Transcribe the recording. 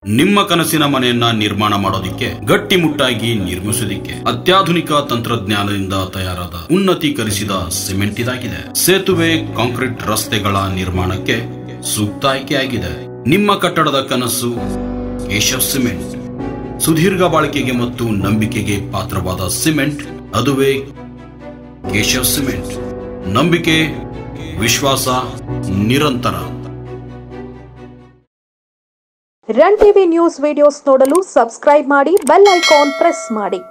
ನಿಮ್ಮ ಕನಸಿನ ಮನೆಯನ್ನ ನಿರ್ಮಾಣ ಮಾಡೋದಿಕ್ಕೆ ಗಟ್ಟಿಮುಟ್ಟಾಗಿ ನಿರ್ಮಿಸೋದಿಕ್ಕೆ ಅತ್ಯಾಧುನಿಕ ತಂತ್ರಜ್ಞಾನದಿಂದ ತಯಾರಾದ ಉನ್ನತೀಕರಿಸಿದ ಸಿಮೆಂಟ್ ಇದಾಗಿದೆ. ಸೇತುವೆ, ಕಾಂಕ್ರೀಟ್ ರಸ್ತೆಗಳ ನಿರ್ಮಾಣಕ್ಕೆ ಸೂಕ್ತ ಆಯ್ಕೆಯಾಗಿದೆ. ನಿಮ್ಮ ಕಟ್ಟಡದ ಕನಸು ಕೇಶವ್ ಸಿಮೆಂಟ್. ಸುದೀರ್ಘ ಬಾಳಿಕೆಗೆ ಮತ್ತು ನಂಬಿಕೆಗೆ ಪಾತ್ರವಾದ ಸಿಮೆಂಟ್, ಅದುವೇ ಕೇಶವ್ ಸಿಮೆಂಟ್. ನಂಬಿಕೆ, ವಿಶ್ವಾಸ, ನಿರಂತರ. ರನ್ ಟಿವಿ ನ್ಯೂಸ್ ವಿಡಿಯೋಸ್ ನೋಡಲು ಸಬ್ಸ್ಕ್ರೈಬ್ ಮಾಡಿ, ಬೆಲ್ ಐಕಾನ್ ಪ್ರೆಸ್ ಮಾಡಿ.